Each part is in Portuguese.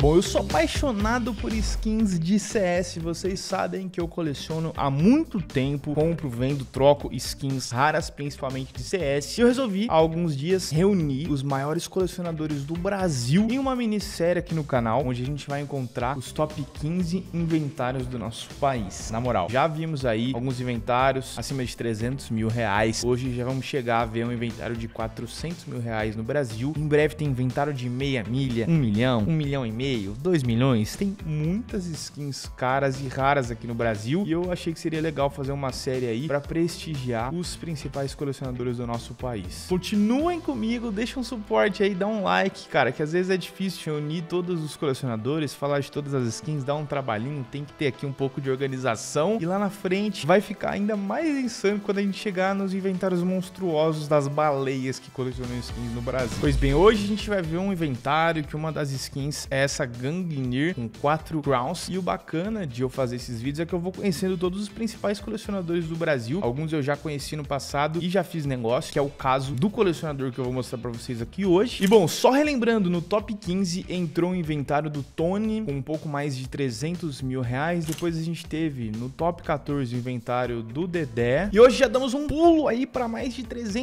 Bom, eu sou apaixonado por skins de CS, vocês sabem que eu coleciono há muito tempo, compro, vendo, troco skins raras, principalmente de CS. E eu resolvi, há alguns dias, reunir os maiores colecionadores do Brasil em uma minissérie aqui no canal, onde a gente vai encontrar os top 15 inventários do nosso país. Na moral, já vimos aí alguns inventários acima de 300 mil reais. Hoje já vamos chegar a ver um inventário de 400 mil reais no Brasil. Em breve tem inventário de meia milha, 1 milhão, 1 milhão e meio, 2 milhões. Tem muitas skins caras e raras aqui no Brasil. E eu achei que seria legal fazer uma série aí para prestigiar os principais colecionadores do nosso país. Continuem comigo, deixa um suporte aí, dá um like, cara, que às vezes é difícil reunir todos os colecionadores, falar de todas as skins, dá um trabalhinho, tem que ter aqui um pouco de organização. E lá na frente vai ficar ainda mais insano quando a gente chegar nos inventários monstruosos das baleias que colecionam skins no Brasil. Pois bem, hoje a gente vai ver um inventário que uma das skins é essa Gangnir com 4 crowns. E o bacana de eu fazer esses vídeos é que eu vou conhecendo todos os principais colecionadores do Brasil. Alguns eu já conheci no passado e já fiz negócio, que é o caso do colecionador que eu vou mostrar pra vocês aqui hoje. E bom, só relembrando, no top 15 entrou o inventário do Tony com um pouco mais de 300 mil reais. Depois a gente teve no top 14 o inventário do Dedé. E hoje já damos um pulo aí pra mais de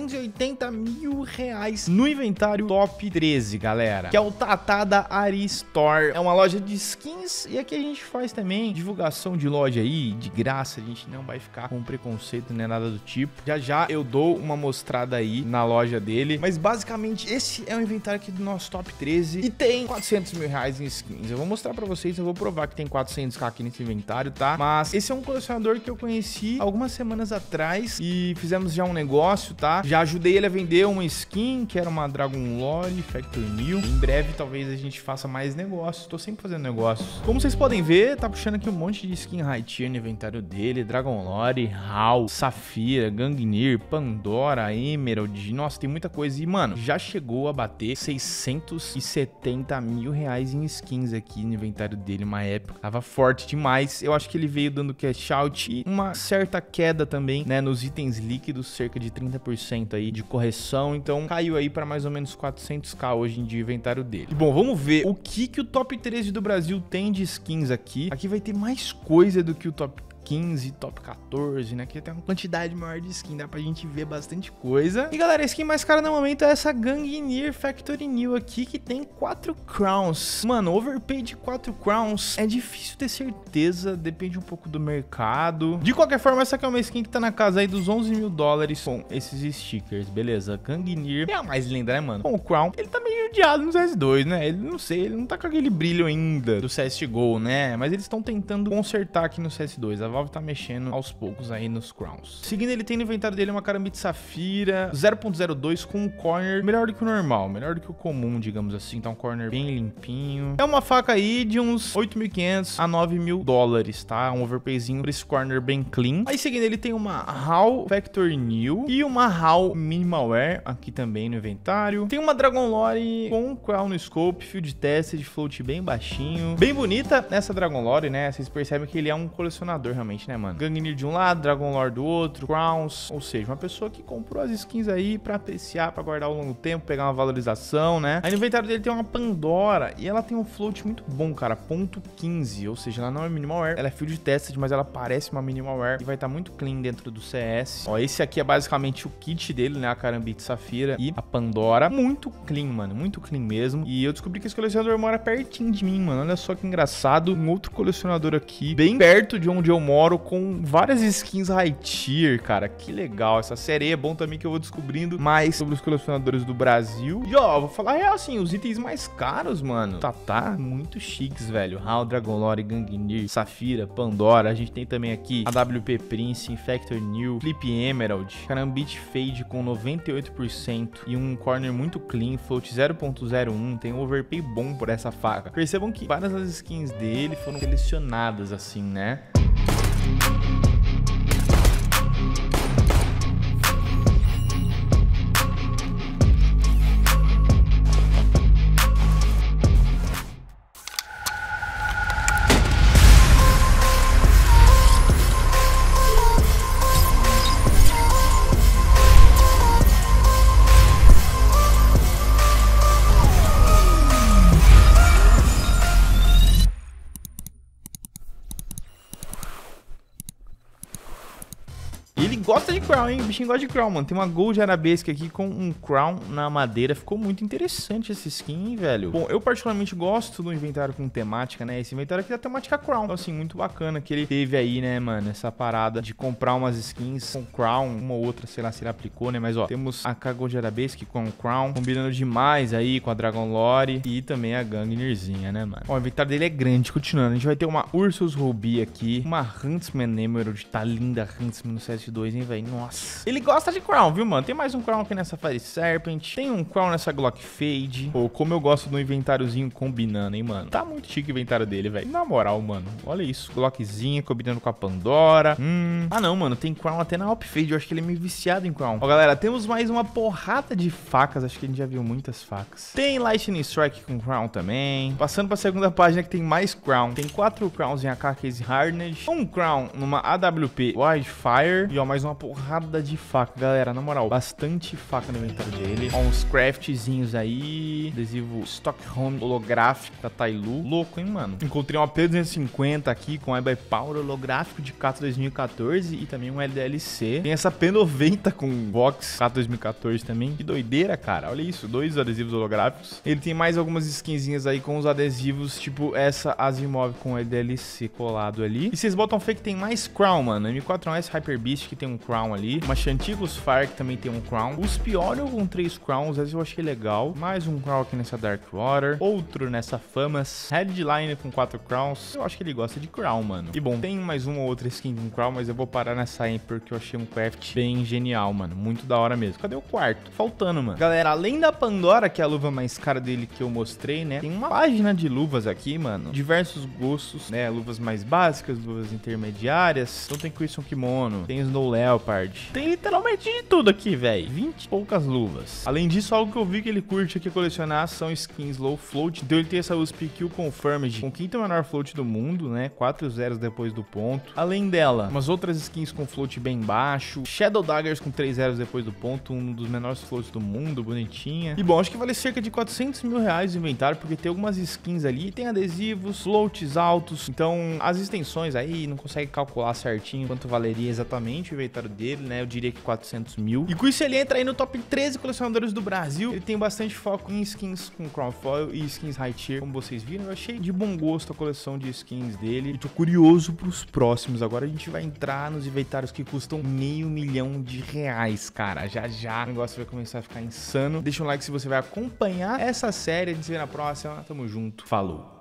380 mil reais no inventário top 13, galera, que é o Tatá da Ari Store. É uma loja de skins e aqui a gente faz também divulgação de loja aí, de graça. A gente não vai ficar com preconceito nem nada do tipo. Já já eu dou uma mostrada aí na loja dele. Mas basicamente esse é o inventário aqui do nosso top 13 e tem 400 mil reais em skins. Eu vou mostrar pra vocês, eu vou provar que tem 400k aqui nesse inventário, tá? Mas esse é um colecionador que eu conheci algumas semanas atrás e fizemos já um negócio, tá? Já ajudei ele a vender uma skin que era uma Dragon Lore Factor New. Em breve talvez a gente faça mais negócios. Tô sempre fazendo negócios. Como vocês podem ver, tá puxando aqui um monte de skin high tier no inventário dele. Dragon Lore, Hal, Safira, Gangnir, Pandora, Emerald. Nossa, tem muita coisa. E, mano, já chegou a bater 670 mil reais em skins aqui no inventário dele. Uma época tava forte demais. Eu acho que ele veio dando cash out e uma certa queda também, né, nos itens líquidos, cerca de 30% aí de correção. Então caiu aí para mais ou menos 400k hoje em dia o inventário dele. E, bom, vamos ver o que o top 13 do Brasil tem de skins aqui. Aqui vai ter mais coisa do que o top 15, top 14, né? Aqui tem uma quantidade maior de skin, dá pra gente ver bastante coisa. E galera, a skin mais cara no momento é essa Gangnir Factory New aqui, que tem 4 crowns. Mano, overpay de 4 crowns é difícil ter certeza, depende um pouco do mercado. De qualquer forma, essa aqui é uma skin que tá na casa aí dos 11 mil dólares com esses stickers, beleza? Gangnir é a mais linda, né, mano? Com o crown, ele tá meio judiado no CS2, né? Ele, não sei, ele não tá com aquele brilho ainda do CSGO, né? Mas eles estão tentando consertar aqui no CS2. A Valve tá mexendo aos poucos aí nos crowns. Seguindo, ele tem no inventário dele uma Karambit Safira 0.02 com um corner melhor do que o normal, melhor do que o comum, digamos assim. Tá um corner bem limpinho. É uma faca aí de uns 8.500 a 9 mil dólares, tá? Um overpayzinho pra esse corner bem clean. Aí seguindo, ele tem uma HAL Factory New e uma HAL Minimalware aqui também no inventário. Tem uma Dragon Lore com crown no scope, field tested, float bem baixinho. Bem bonita essa Dragon Lore, né? Vocês percebem que ele é um colecionador realmente, né, mano? Gangnir de um lado, Dragon Lore do outro, crowns, ou seja, uma pessoa que comprou as skins aí pra apreciar, pra guardar ao longo do tempo, pegar uma valorização, né? Aí no inventário dele tem uma Pandora e ela tem um float muito bom, cara, ponto 15, ou seja, ela não é minimalware, ela é field tested, mas ela parece uma minimalware e vai estar muito clean dentro do CS. Ó, esse aqui é basicamente o kit dele, né, a Karambit Safira e a Pandora, muito clean, mano, muito clean mesmo. E eu descobri que esse colecionador mora pertinho de mim, mano, olha só que engraçado, um outro colecionador aqui, bem perto de onde eu moro, com várias skins high tier, cara, que legal. Essa série é bom também que eu vou descobrindo mais sobre os colecionadores do Brasil. E ó, vou falar real assim, os itens mais caros, mano, tá muito chiques, velho. HAL, Dragon Lore, Gangnir, Safira, Pandora. A gente tem também aqui a WP Prince, Factor New, Flip Emerald, Karambit Fade com 98% e um corner muito clean, float 0.01, tem um overpay bom por essa faca. Percebam que várias das skins dele foram selecionadas assim, né? ele gosta de crown, hein? O bichinho gosta de crown, mano. Tem uma gold arabesque aqui com um crown na madeira. Ficou muito interessante essa skin, hein, velho. Bom, eu particularmente gosto do inventário com temática, né? Esse inventário aqui da temática crown. Então, assim, muito bacana que ele teve aí, né, mano, essa parada de comprar umas skins com crown, uma ou outra, sei lá se ele aplicou, né? Mas, ó, temos a gold arabesque com o crown, combinando demais aí com a Dragon Lore e também a Gangnirzinha, né, mano? Ó, o inventário dele é grande. Continuando, a gente vai ter uma Ursus Ruby aqui, uma Huntsman Emerald. Tá linda a Huntsman no CS2, hein, velho? Nossa. Ele gosta de crown, viu, mano? Tem mais um crown aqui nessa Fire Serpent. Tem um crown nessa Glock Fade. Pô, como eu gosto do inventáriozinho combinando, hein, mano? Tá muito chique o inventário dele, velho. Na moral, mano. Olha isso. Glockzinha combinando com a Pandora. Ah, não, mano. Tem crown até na Op Fade. Eu acho que ele é meio viciado em crown. Ó, galera, temos mais uma porrada de facas. Acho que a gente já viu muitas facas. Tem Lightning Strike com crown também. Passando pra segunda página que tem mais crown. Tem 4 crowns em AK Case Hardened. Um crown numa AWP Wildfire. E ó, mais uma porrada de faca, galera. Na moral, bastante faca no inventário dele. Ó, uns craftzinhos aí. Adesivo Stockholm holográfico da Tailu. Louco, hein, mano? Encontrei uma P250 aqui com iBuy Power holográfico de Kato 2014 e também um LDLC. Tem essa P90 com Vox Kato 2014 também. Que doideira, cara. Olha isso, 2 adesivos holográficos. Ele tem mais algumas skinzinhas aí com os adesivos, tipo essa Asimov com LDLC colado ali. E vocês botam fé que tem mais crown, mano. M4S Hyper Beast que tem um crown ali. Uma Chanticleers Fire que também tem um crown. Os Piorial com 3 crowns, essa eu achei legal. Mais um crown aqui nessa Dark Water. Outro nessa Famas. Headline com 4 crowns. Eu acho que ele gosta de crown, mano. E bom, tem mais uma ou outra skin com crown, mas eu vou parar nessa aí porque eu achei um craft bem genial, mano. Muito da hora mesmo. Cadê o quarto? Faltando, mano. Galera, além da Pandora, que é a luva mais cara dele que eu mostrei, né? Tem uma página de luvas aqui, mano. Diversos gostos, né? Luvas mais básicas, luvas intermediárias. Então tem Crimson Kimono, tem Snow Leopard. Tem literalmente de tudo aqui, velho. 20 e poucas luvas. Além disso, algo que eu vi que ele curte aqui colecionar são skins low float. Então ele tem essa USP Q Confirmed com o quinto menor float do mundo, né? 4 zeros depois do ponto. Além dela, umas outras skins com float bem baixo. Shadow Daggers com 3 zeros depois do ponto, um dos menores floats do mundo, bonitinha. E bom, acho que vale cerca de 400 mil reais o inventário, porque tem algumas skins ali, tem adesivos, floats altos. Então as extensões aí não consegue calcular certinho quanto valeria exatamente o inventário dele, né? Eu diria que 400 mil. E com isso ele entra aí no top 13 colecionadores do Brasil. Ele tem bastante foco em skins com crown foil e skins high tier, como vocês viram. Eu achei de bom gosto a coleção de skins dele. E tô curioso pros próximos. Agora a gente vai entrar nos inventários que custam R$500 mil, cara. Já já o negócio vai começar a ficar insano. Deixa um like se você vai acompanhar essa série. A gente se vê na próxima. Tamo junto. Falou.